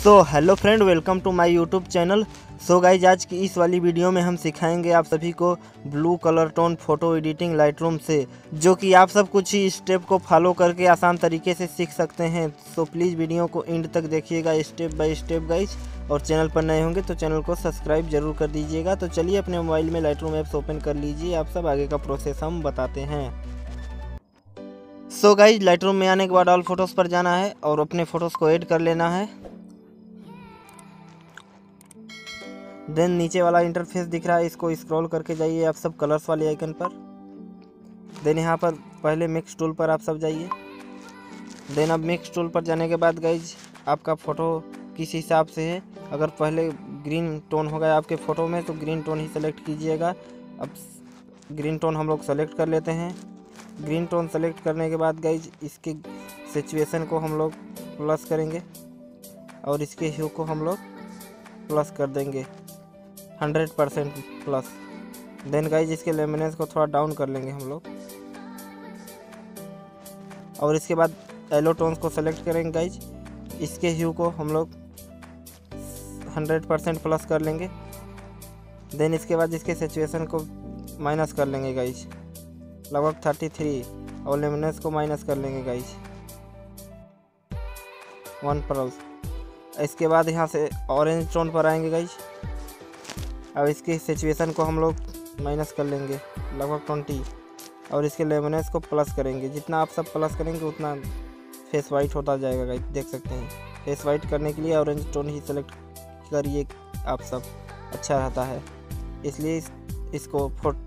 So hello friend, welcome to my YouTube channel. So guys, आज की इस वाली वीडियो में हम सिखाएंगे आप सभी को blue colour tone photo editing Lightroom से, जो कि आप सब कुछ ही स्टेप को फॉलो करके आसान तरीके से सीख सकते हैं। सो प्लीज़ वीडियो को एंड तक देखिएगा स्टेप बाय स्टेप गाइज। और चैनल पर नए होंगे तो चैनल को सब्सक्राइब जरूर कर दीजिएगा। तो चलिए अपने मोबाइल में लाइटरूम ऐप्स ओपन कर लीजिए। आप सब आगे का प्रोसेस हम बताते हैं। सो गाइज, लाइटरूम में आने के बाद ऑल फोटोज़ पर जाना है और अपने फ़ोटोज़ को ऐड कर लेना है। देन नीचे वाला इंटरफेस दिख रहा है, इसको स्क्रॉल करके जाइए आप सब कलर्स वाले आइकन पर। देन यहाँ पर पहले मिक्स टूल पर आप सब जाइए। देन अब मिक्स टूल पर जाने के बाद गाइज, आपका फ़ोटो किस हिसाब से है, अगर पहले ग्रीन टोन होगा आपके फ़ोटो में तो ग्रीन टोन ही सेलेक्ट कीजिएगा। अब ग्रीन टोन हम लोग सेलेक्ट कर लेते हैं। ग्रीन टोन सेलेक्ट करने के बाद गाइज, इसके सिचुएशन को हम लोग प्लस करेंगे और इसके ह्यू को हम लोग प्लस कर देंगे 100% प्लस। देन गाइज, इसके लेमिनेंस को थोड़ा डाउन कर लेंगे हम लोग और इसके बाद येलो टोन्स को सेलेक्ट करेंगे गाइज। इसके ह्यू को हम लोग 100% प्लस कर लेंगे। देन इसके बाद इसके सिचुएशन को माइनस कर लेंगे गाइज, लगभग 33, और लेमिनेंस को माइनस कर लेंगे गाइज 1%। इसके बाद यहाँ से ऑरेंज टोन पर आएंगे गाइज। अब इसकी सिचुएशन को हम लोग माइनस कर लेंगे लगभग 20, और इसके लेमिनेंस को प्लस करेंगे। जितना आप सब प्लस करेंगे उतना फेस वाइट होता जाएगा गाइस, देख सकते हैं। फेस वाइट करने के लिए ऑरेंज टोन ही सेलेक्ट करिए आप सब, अच्छा रहता है, इसलिए इसको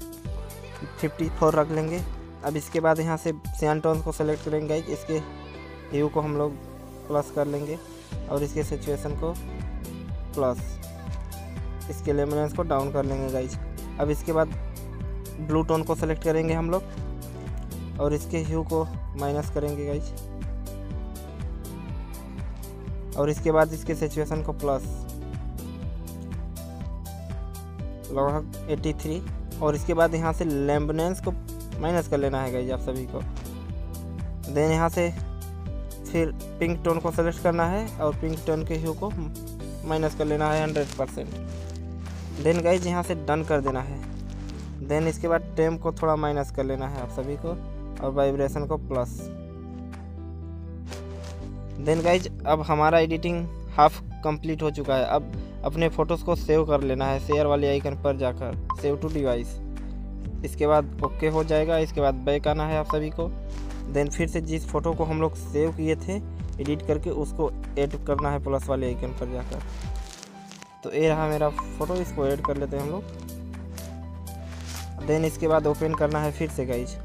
54 रख लेंगे। अब इसके बाद यहाँ से सियान टोन को सेलेक्ट करेंगे गाइस। इसके ह्यू को हम लोग प्लस कर लेंगे और इसके सिचुएशन को प्लस, इसके लेमिनेंस को डाउन कर लेंगे गाइज। अब इसके बाद ब्लू टोन को सेलेक्ट करेंगे हम लोग और इसके ह्यू को माइनस करेंगे गाइज, और इसके बाद इसके सिचुएशन को प्लस लगभग 83, और इसके बाद यहाँ से लेमिनेंस को माइनस कर लेना है गाइज आप सभी को। देन यहाँ से फिर पिंक टोन को सेलेक्ट करना है और पिंक टोन के ह्यू को माइनस कर लेना है 100%। देन गाइज, यहाँ से डन कर देना है। देन इसके बाद टेम को थोड़ा माइनस कर लेना है आप सभी को और वाइब्रेशन को प्लस। देन गाइज, अब हमारा एडिटिंग हाफ कंप्लीट हो चुका है। अब अपने फ़ोटोज़ को सेव कर लेना है शेयर वाले आइकन पर जाकर, सेव टू डिवाइस। इसके बाद ओके हो जाएगा। इसके बाद बैक आना है आप सभी को। देन फिर से जिस फ़ोटो को हम लोग सेव किए थे एडिट करके, उसको ऐड करना है प्लस वाले आइकन पर जाकर। तो ये रहा मेरा फ़ोटो, इसको ऐड कर लेते हैं हम लोग। देन इसके बाद ओपन करना है फिर से गाइज।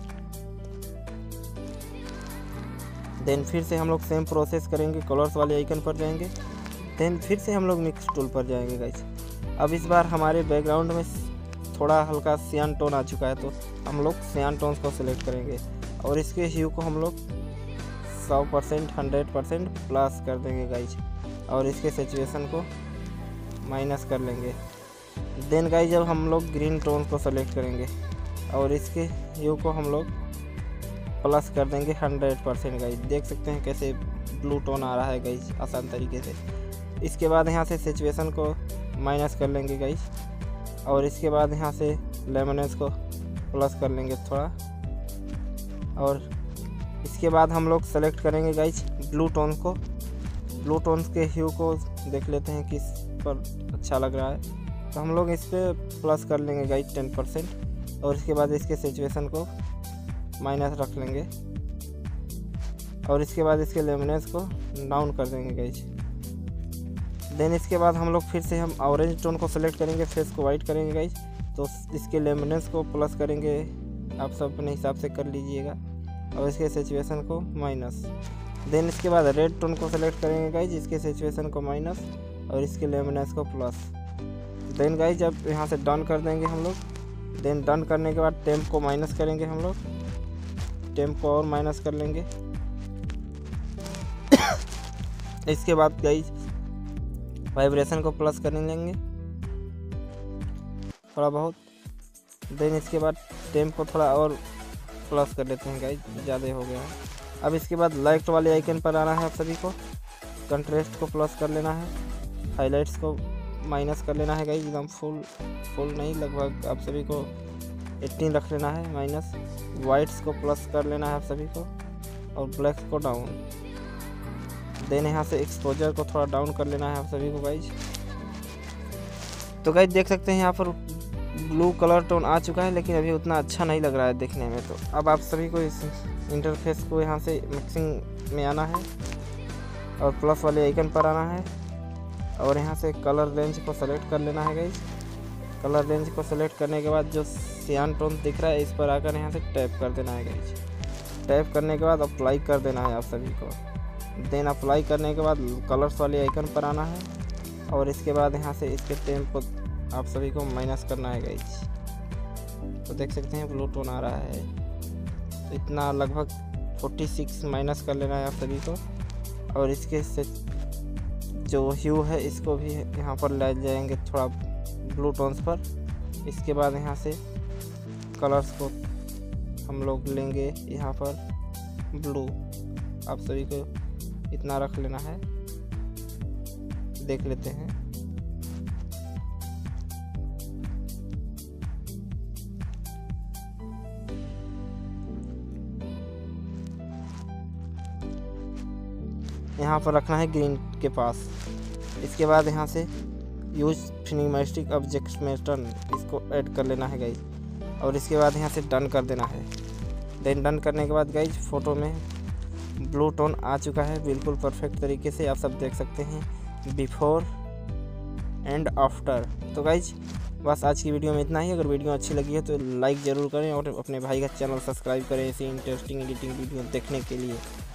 देन फिर से हम लोग सेम प्रोसेस करेंगे, कलर्स वाले आइकन पर जाएंगे। देन फिर से हम लोग मिक्स टूल पर जाएंगे गाइज। अब इस बार हमारे बैकग्राउंड में थोड़ा हल्का सियान टोन आ चुका है, तो हम लोग सियान टोन्स को सिलेक्ट करेंगे और इसके ह्यू को हम लोग 100% 100% प्लस कर देंगे गाइज, और इसके सिचुएशन को माइनस कर लेंगे। देन गाइज, जब हम लोग ग्रीन टोन को सेलेक्ट करेंगे और इसके ह्यू को हम लोग प्लस कर देंगे 100% गाइज। देख सकते हैं कैसे ब्लू टोन आ रहा है गाइज आसान तरीके से। इसके बाद यहाँ से सिचुएशन को माइनस कर लेंगे गाइज, और इसके बाद यहाँ से लेमिनेंस को प्लस कर लेंगे थोड़ा, और इसके बाद हम लोग सेलेक्ट करेंगे गाइज ब्लू टोन को। ब्लू टोन के ह्यू को देख लेते हैं किस पर अच्छा लग रहा है, तो हम लोग इस पर प्लस कर लेंगे गाइज 10%, और इसके बाद इसके सिचुएशन को माइनस रख लेंगे, और इसके बाद इसके लेमिनेंस को डाउन कर देंगे गाइज। देन इसके बाद हम लोग फिर से हम ऑरेंज टोन को सेलेक्ट करेंगे, फेस को वाइट करेंगे गाइज, तो इसके लेमिनेंस को प्लस करेंगे, आप सब अपने हिसाब से कर लीजिएगा, और इसके सिचुएशन को माइनस। देन इसके बाद रेड टोन को सेलेक्ट करेंगे गाइज, इसके सिचुएशन को माइनस और इसके लेमिनेंस को प्लस। देन गाइज, अब यहाँ से डन कर देंगे हम लोग। देन डन करने के बाद टेम्प को माइनस करेंगे हम लोग, टेम्प को और माइनस कर लेंगे। इसके बाद गाइज वाइब्रेशन को प्लस कर लेंगे थोड़ा बहुत। देन इसके बाद टेम्प को थोड़ा और प्लस कर लेते हैं गाइज, ज़्यादा हो गया है। अब इसके बाद लाइट वाले आइकन पर आना है आप सभी को। कंट्रास्ट को प्लस कर लेना है, हाइलाइट्स को माइनस कर लेना है गाइस, एकदम फुल नहीं, लगभग आप सभी को 18 रख लेना है माइनस। वाइट्स को प्लस कर लेना है आप सभी को और ब्लैक्स को डाउन। देन यहाँ से एक्सपोजर को थोड़ा डाउन कर लेना है आप सभी को गाइज। तो गाइज देख सकते हैं यहाँ पर ब्लू कलर टोन आ चुका है, लेकिन अभी उतना अच्छा नहीं लग रहा है देखने में। तो अब आप सभी को इस इंटरफेस को यहाँ से मिक्सिंग में आना है और प्लस वाले आइकन पर आना है और यहाँ से कलर रेंज को सेलेक्ट कर लेना है गाइज। कलर रेंज को सेलेक्ट करने के बाद जो सियान टोन दिख रहा है इस पर आकर यहाँ से टैप कर देना है गाइज। टैप करने के बाद अप्लाई कर देना है आप सभी को। देन अप्लाई करने के बाद कलर्स वाले आइकन पर आना है और इसके बाद यहाँ से इसके टेम्प को आप सभी को माइनस करना है गाइज। तो देख सकते हैं ब्लू टोन आ रहा है, तो इतना लगभग 46 माइनस कर लेना है आप सभी को। और इसके से जो ह्यू है इसको भी यहाँ पर ले जाएंगे थोड़ा ब्लू टोन्स पर। इसके बाद यहाँ से कलर्स को हम लोग लेंगे यहाँ पर ब्लू, आप सभी को इतना रख लेना है, देख लेते हैं। यहाँ पर रखना है ग्रीन के पास। इसके बाद यहाँ से यूज फिनिमेटिक ऑब्जेक्ट में टर्न इसको ऐड कर लेना है गाइज और इसके बाद यहाँ से डन कर देना है। देन डन करने के बाद गाइज फ़ोटो में ब्लू टोन आ चुका है बिल्कुल परफेक्ट तरीके से, आप सब देख सकते हैं बिफोर एंड आफ्टर। तो गाइज बस आज की वीडियो में इतना ही। अगर वीडियो अच्छी लगी है तो लाइक ज़रूर करें और अपने भाई का चैनल सब्सक्राइब करें ऐसी इंटरेस्टिंग एडिटिंग वीडियो देखने के लिए।